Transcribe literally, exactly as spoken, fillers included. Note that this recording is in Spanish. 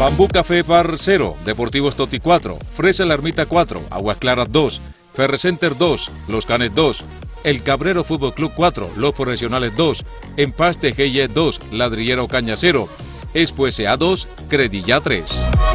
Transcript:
Bambú Café Bar cero, Deportivos Toti cuatro, Fresa La Ermita cuatro, Aguas Claras dos, Ferrecenter dos, Los Canes dos, El Cabrero Fútbol Club cuatro, Los Profesionales dos, Empaste G Y dos, Ladrillero Caña cero, Expo S A dos, Credilla tres.